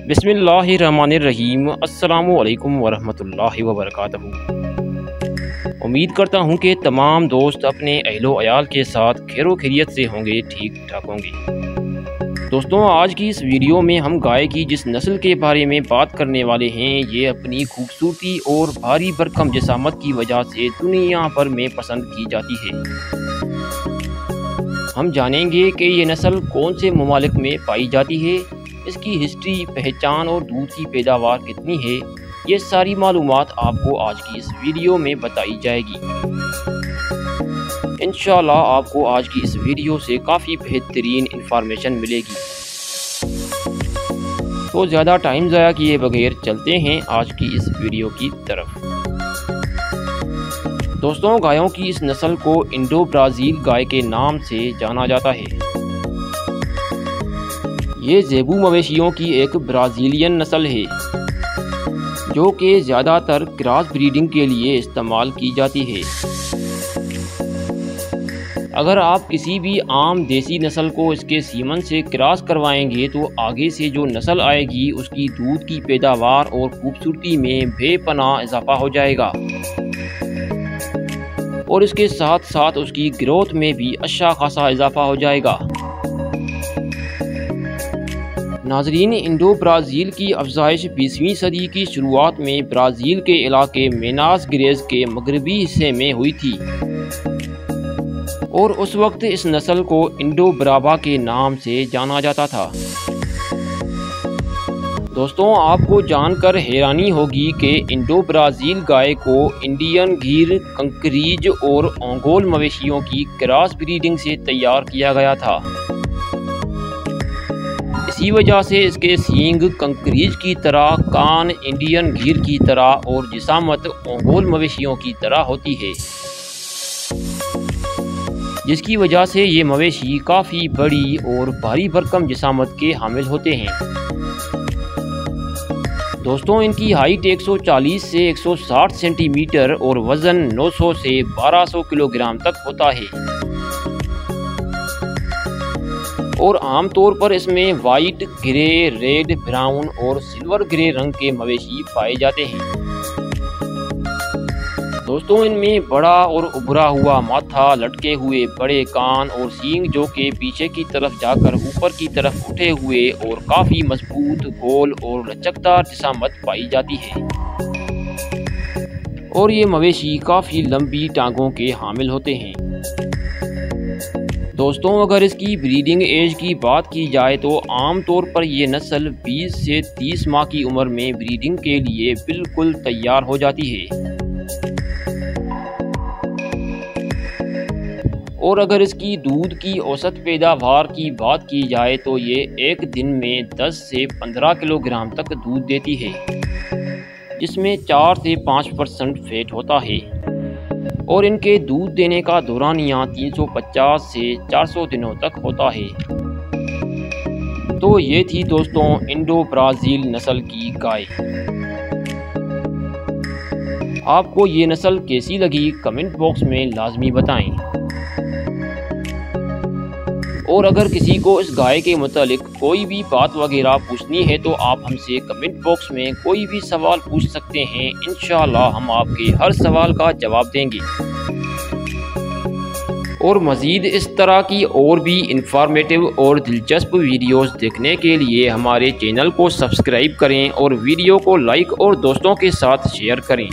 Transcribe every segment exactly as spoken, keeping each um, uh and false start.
बिस्मिल्लाहिर्रहमानिर्रहीम। अस्सलामु अलैकुम वरहमतुल्लाहि वबरकातुहू। उम्मीद करता हूँ कि तमाम दोस्त अपने अहलो अयाल के साथ खैरो खैरियत से होंगे, ठीक ठाक होंगे। दोस्तों, आज की इस वीडियो में हम गाय की जिस नस्ल के बारे में बात करने वाले हैं, ये अपनी खूबसूरती और भारी भरकम जिसामत की वजह से दुनिया भर में पसंद की जाती है। हम जानेंगे कि ये नस्ल कौन से ममालिक में पाई जाती है, इसकी हिस्ट्री, पहचान और दूध की पैदावार कितनी है, ये सारी मालूमात आपको आज की इस वीडियो में बताई जाएगी। इंशाल्लाह आपको आज की इस वीडियो से काफ़ी बेहतरीन इंफॉर्मेशन मिलेगी। तो ज़्यादा टाइम ज़ाया किए बगैर चलते हैं आज की इस वीडियो की तरफ। दोस्तों, गायों की इस नस्ल को इंडो ब्राज़ील गाय के नाम से जाना जाता है। ये ज़ेबू मवेशियों की एक ब्राज़ीलियन नस्ल है जो कि ज़्यादातर क्रॉस ब्रीडिंग के लिए इस्तेमाल की जाती है। अगर आप किसी भी आम देसी नस्ल को इसके सीमन से क्रॉस करवाएंगे तो आगे से जो नस्ल आएगी उसकी दूध की पैदावार और खूबसूरती में बेपनाह इजाफा हो जाएगा और इसके साथ साथ उसकी ग्रोथ में भी अच्छा खासा इजाफा हो जाएगा। नाजरीन, इंडो ब्राज़ील की अफजाइश बीसवीं सदी की शुरुआत में ब्राज़ील के इलाके मिनास गेरास के मगरबी हिस्से में हुई थी और उस वक्त इस नस्ल को इंडो ब्रावा के नाम से जाना जाता था। दोस्तों, आपको जानकर हैरानी होगी कि इंडो ब्राज़ील गाय को इंडियन गीर, कंकरीज और ओंगोल मवेशियों की क्रॉस ब्रीडिंग से तैयार किया गया था। इसी वजह से इसके सींग कंकरीज की तरह, कान इंडियन गीर की तरह और जिसामत ओंगोल मवेशियों की तरह होती है, जिसकी वजह से ये मवेशी काफ़ी बड़ी और भारी भरकम जिसामत के हामिल होते हैं। दोस्तों, इनकी हाइट एक सौ चालीस से एक सौ साठ सेंटीमीटर और वज़न नौ सौ से बारह सौ किलोग्राम तक होता है और आमतौर पर इसमें वाइट, ग्रे, रेड, ब्राउन और सिल्वर ग्रे रंग के मवेशी पाए जाते हैं। दोस्तों, इनमें बड़ा और उभरा हुआ माथा, लटके हुए बड़े कान और सींग जो कि पीछे की तरफ जाकर ऊपर की तरफ उठे हुए और काफ़ी मजबूत, गोल और लचकदार जिसामत पाई जाती है और ये मवेशी काफ़ी लंबी टांगों के हामिल होते हैं। दोस्तों, अगर इसकी ब्रीडिंग एज की बात की जाए तो आम तौर पर ये नस्ल बीस से तीस माह की उम्र में ब्रीडिंग के लिए बिल्कुल तैयार हो जाती है और अगर इसकी दूध की औसत पैदावार की बात की जाए तो ये एक दिन में दस से पंद्रह किलोग्राम तक दूध देती है, जिसमें चार से पाँच परसेंट फैट होता है और इनके दूध देने का दौरानिया तीन सौ पचास से चार सौ दिनों तक होता है। तो ये थी दोस्तों इंडो ब्राज़ील नस्ल की गाय। आपको ये नस्ल कैसी लगी कमेंट बॉक्स में लाजमी बताएं और अगर किसी को इस गाय के मुतालिक कोई भी बात वगैरह पूछनी है तो आप हमसे कमेंट बॉक्स में कोई भी सवाल पूछ सकते हैं। इंशाल्लाह हम आपके हर सवाल का जवाब देंगे और मज़ीद इस तरह की और भी इंफॉर्मेटिव और दिलचस्प वीडियोस देखने के लिए हमारे चैनल को सब्सक्राइब करें और वीडियो को लाइक और दोस्तों के साथ शेयर करें।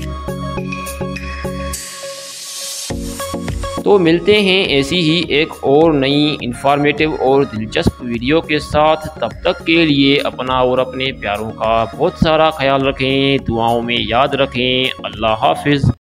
तो मिलते हैं ऐसी ही एक और नई इंफॉर्मेटिव और दिलचस्प वीडियो के साथ। तब तक के लिए अपना और अपने प्यारों का बहुत सारा ख्याल रखें, दुआओं में याद रखें। अल्लाह हाफिज़।